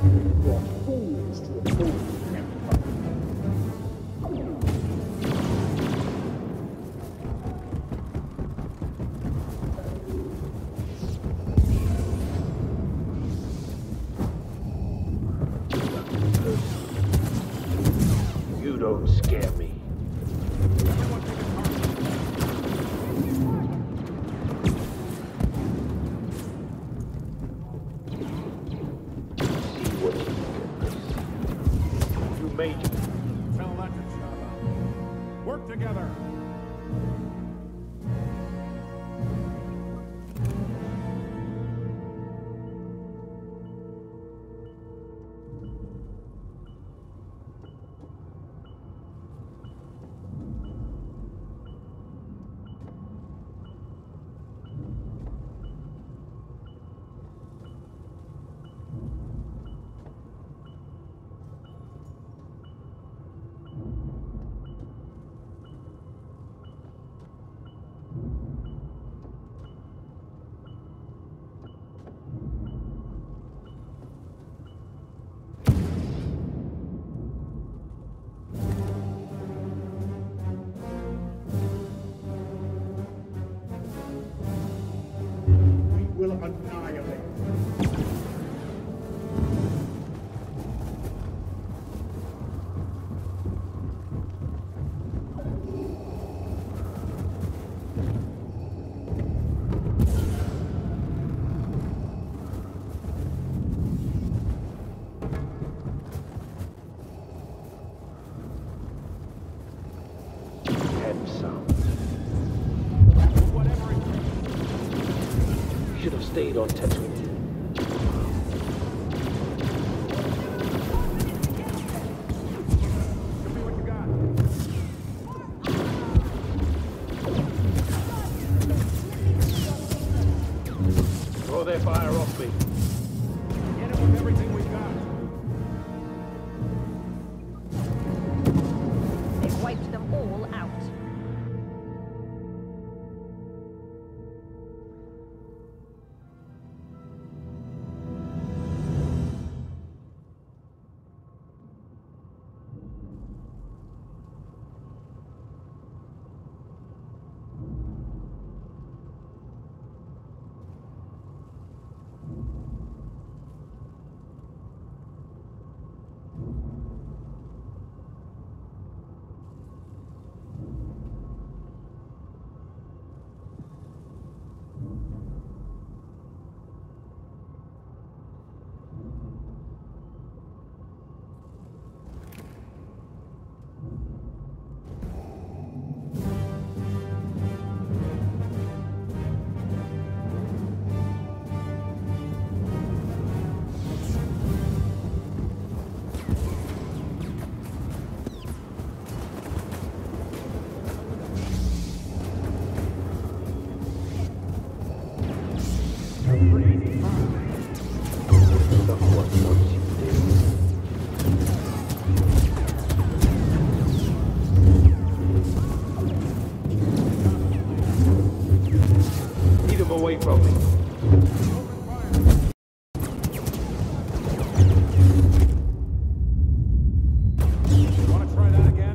You are fools to oppose the Empire. You don't scare me. Tell that to Java. Work together. Will annihilate. Head sound. Whatever it takes. Should have stayed on Tatooine. Show me what you got. Throw their fire off me. Get it with everything we got. They've wiped them all out. Lead them away from me. Want to try that again?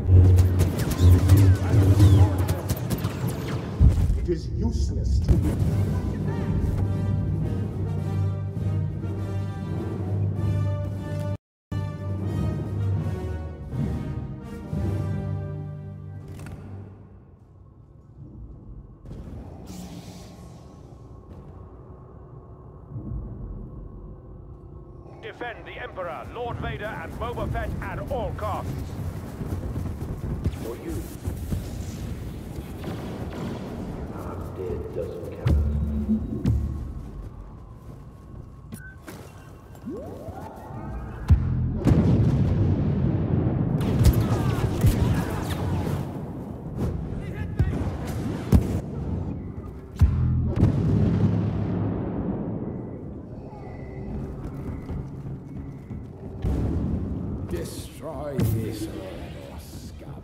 It is useless to me. Defend the Emperor, Lord Vader, and Boba Fett at all costs. For you. I'm dead doesn't count. Destroy this raw scum.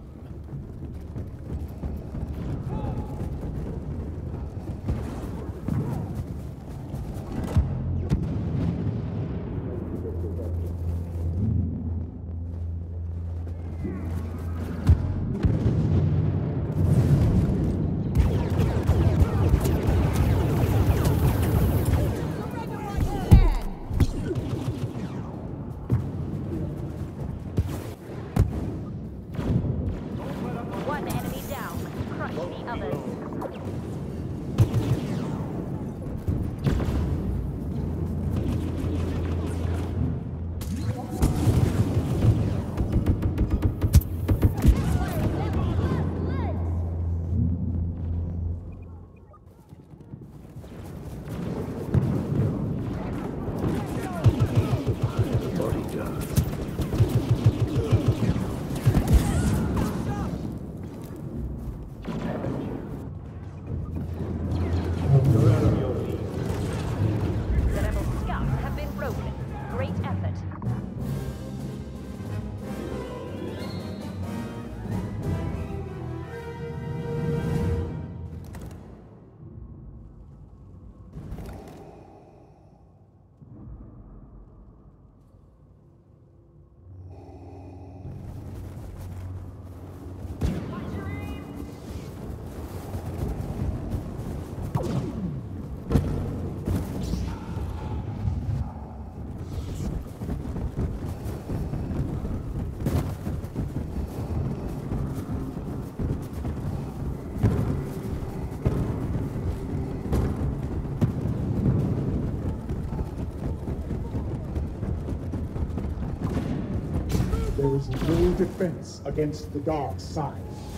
There is no defense against the dark side.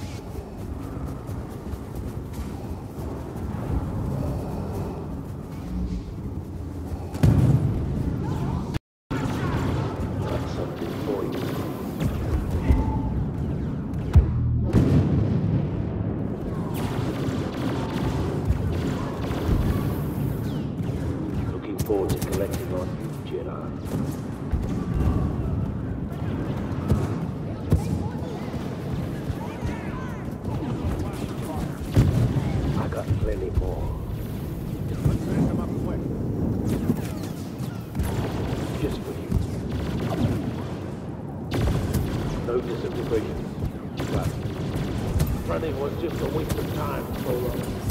Got something for you. Looking forward to collecting on you, Jedi. I got plenty more. Let's finish them up quick. Just for you. No disappointment. But running was just a waste of time, Solo.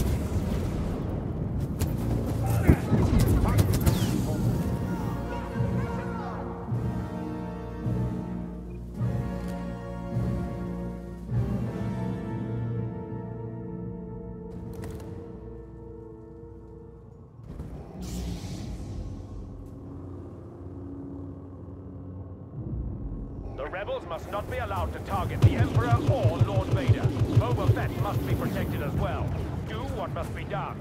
The rebels must not be allowed to target the Emperor or Lord Vader. Boba Fett must be protected as well. Do what must be done.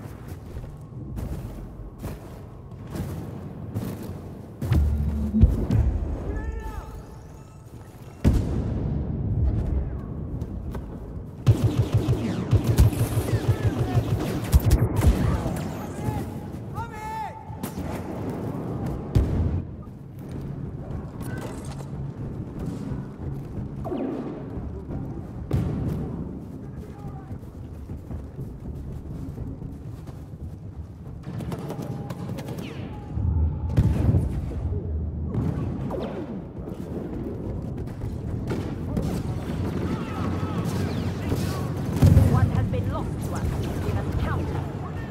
One has been lost to us. We must counter.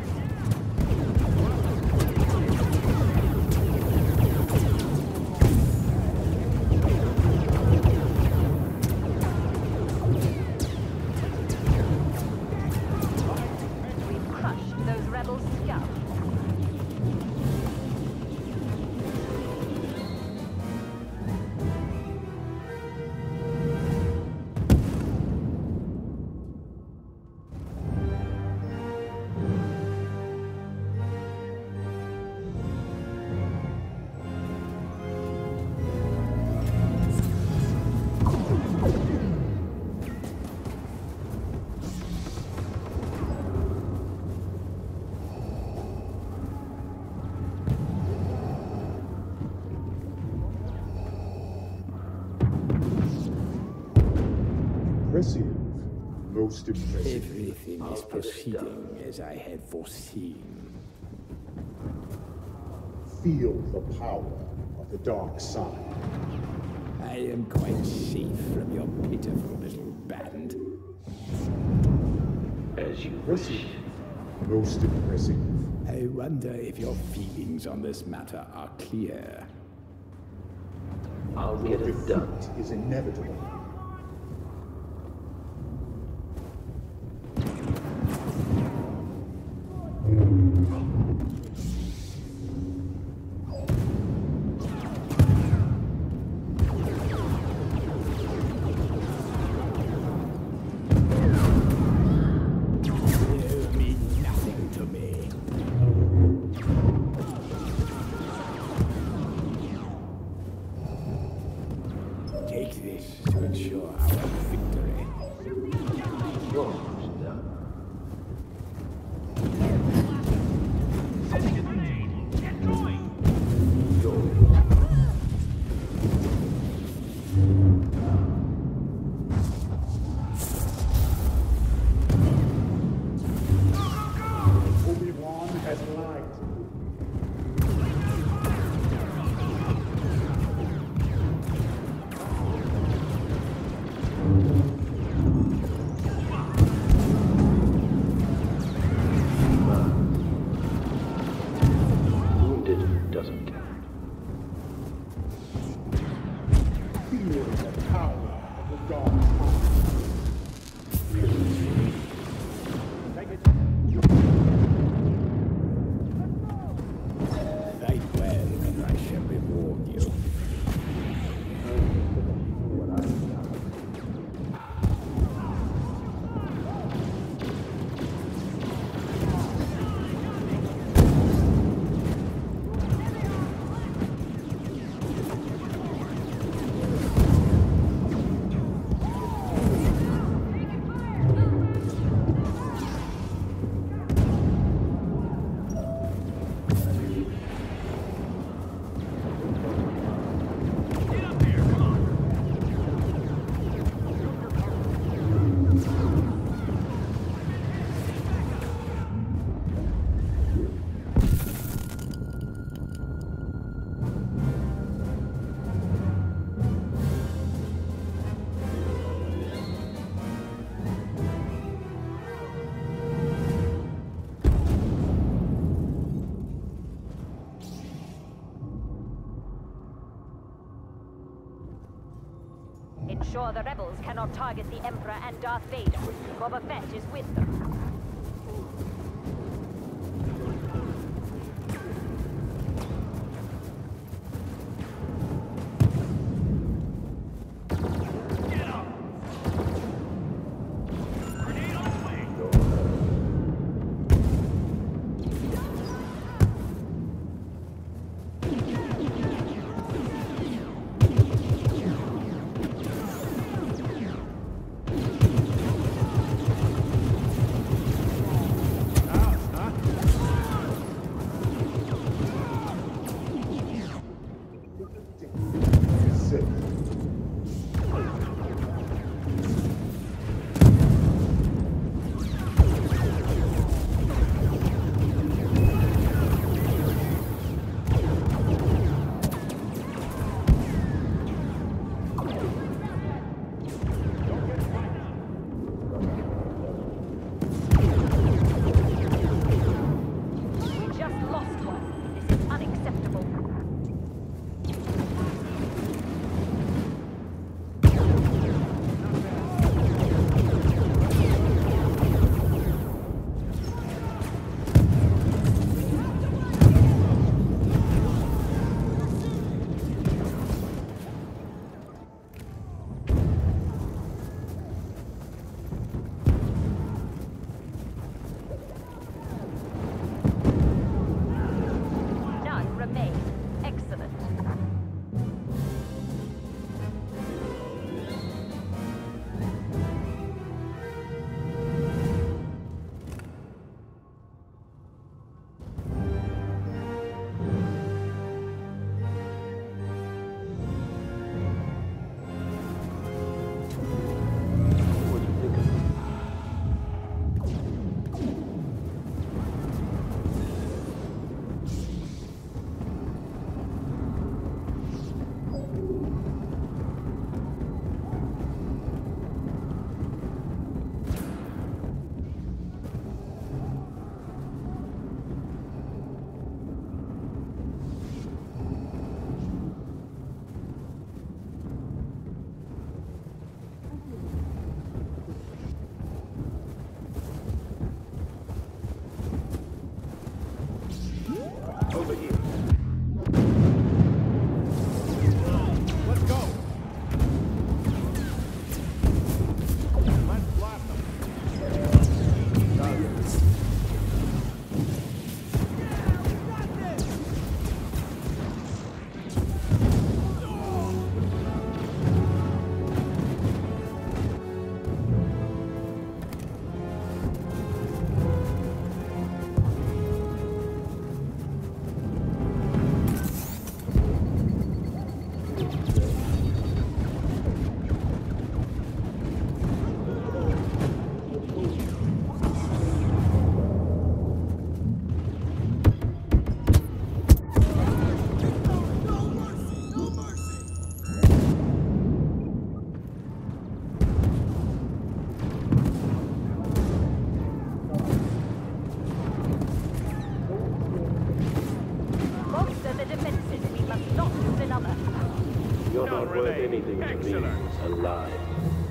We've crushed those rebel scouts. Impressive. Most impressive. Everything is proceeding as I had foreseen. Feel the power of the dark side. I am quite safe from your pitiful little band. As you Impressive. Most impressive. I wonder if your feelings on this matter are clear. I'll Your get it done. defeat is inevitable. You mean nothing to me. Take this to ensure our victory. You're almost done. Obi-Wan has lied to you. Wounded doesn't count. Feel the power of the dark side. Fight well, and I shall reward you. Ensure the rebels cannot target the Emperor and Darth Vader. Boba Fett is with them. Over here. Let's go. Let's blast them. You're not worth anything to me Excellent. alive.